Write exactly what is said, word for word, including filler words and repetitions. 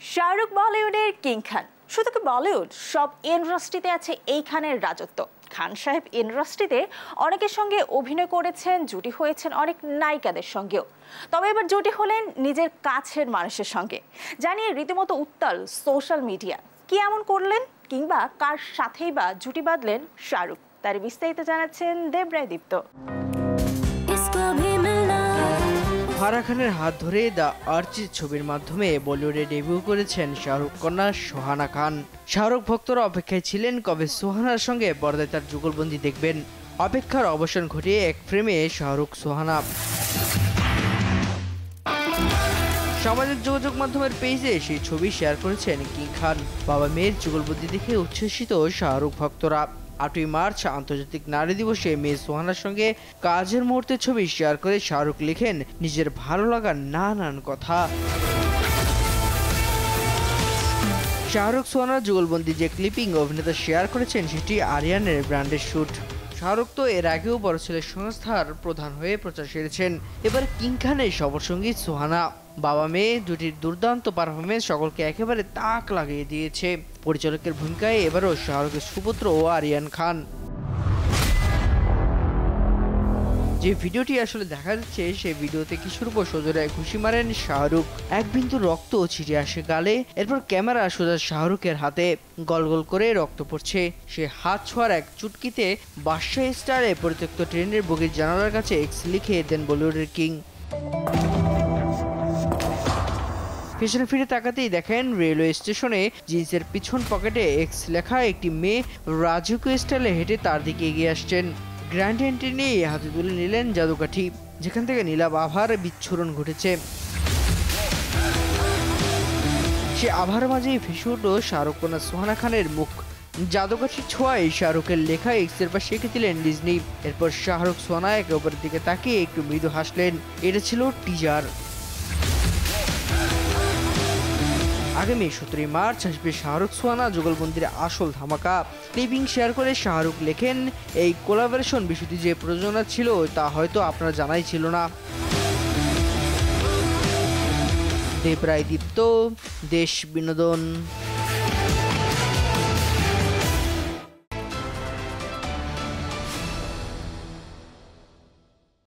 শাহরুখ বলিউডের কিং খান। শুধু কি বলিউড, সব ইন্ডাস্ট্রিতে আছে এই খানের রাজত্ব। খান সাহেব ইন্ডাস্ট্রিতে অনেকের সঙ্গে অভিনয় করেছেন, জুটি হয়েছেন অনেক নায়িকাদের সঙ্গেও। তবে এবার জুটি হলেন নিজের কাছের মানুষের সঙ্গে, জানিয়ে রীতিমতো উত্তাল সোশ্যাল মিডিয়া। কি এমন করলেন, কিংবা কার সাথেই বা জুটি বাঁধলেন শাহরুখ, তার বিস্তারিত জানাচ্ছেন দেবরায় দীপ্ত। ফারাহ খানের হাত ধরে দ্য আর্চিজ ছবির মাধ্যমে বলিউডে ডেবিউ করেছেন শাহরুখ কন্যা সুহানা খান। শাহরুখ ভক্তরা অপেক্ষায় ছিলেন কবে সুহানার সঙ্গে পর্দায় তার যুগলবন্দি দেখবেন। অপেক্ষার অবসান ঘটিয়ে এক ফ্রেমে শাহরুখ সুহানা। সামাজিক যোগাযোগ মাধ্যমের পেজে সেই ছবি শেয়ার করেছেন কিং খান। বাবা মেয়ের যুগলবন্দি দেখে উচ্ছ্বসিত শাহরুখ ভক্তরা। আটই মার্চ আন্তর্জাতিক নারী দিবসে মেয়ে সোহানার সঙ্গে কাজের মুহূর্তের ছবি শেয়ার করে শাহরুখ লিখেন নিজের ভালো লাগার নানান কথা। শাহরুখ সোহানার যুগলবন্দি যে ক্লিপিং অভিনেতা শেয়ার করেছেন সেটি আরিয়ানের ব্র্যান্ডের শুট। শাহরুখ তো এর আগেও বড় ছেলের সংস্থার প্রধান হয়ে প্রচার সেরেছেন। এবার কিং খানের সফর সঙ্গী সুহানা। বাবা মেয়ে দুটির দুর্দান্ত পারফরমেন্স সকলকে একেবারে তাক লাগিয়ে দিয়েছে। পরিচালকের ভূমিকায় এবারও শাহরুখের সুপুত্র ও আরিয়ান খান। যে ভিডিওটি আসলে দেখা যাচ্ছে, সেই ভিডিওতে কিশোর উপর সজোরে ঘুষি মারেন শাহরুখ। এক বিন্দু রক্ত ছিটে আসে গালে। এরপর ক্যামেরা সোজা শাহরুখের হাতে, গল গল করে রক্ত পড়ছে। সে হাত ছোঁয়ার এক চুটকিতে বাদশাহ স্টারে পরিত্যক্ত ট্রেনের বগির জানালার কাছে এক্স লিখে দেন বলিউডের কিং। পেছনে ফিরে তাকাতেই দেখেন রেলওয়ে স্টেশনে জিন্সের পিছন পকেটে এক্স লেখা একটি মেয়ে রাজকীয় স্টাইলে হেঁটে তার দিকে এগিয়ে আসছেন। গ্র্যান্ড এন্ট্রি নিয়ে হাতে তুলে নিলেন জাদুকাঠি, যেখান থেকে নীলাভ আভার বিচ্ছুরণ ঘটেছে। সে আভার মাঝেই ভেসে উঠল শাহরুখ কন্যা সুহানা খানের মুখ। জাদুকাঠির ছোঁয়ায় শাহরুখের লেখা এক্সের পাশে রেখে দিলেন ডিজনি। এরপর শাহরুখ সুহানা একে অপরের দিকে তাকিয়ে একটু মৃদু হাসলেন। এটা ছিল টিজার। আগামী সতেরোই মার্চ আসবে শাহরুখ সুহানা যুগলবন্দির আসল ধামাকা। ক্লিপিং শেয়ার করে শাহরুখ লেখেন, এই কোলাবোরেশন বিষয়টি যে প্রযোজনা ছিল তা হয়তো আপনার জানাই ছিল না। দেবরায় দীপ্ত, দেশ বিনোদন।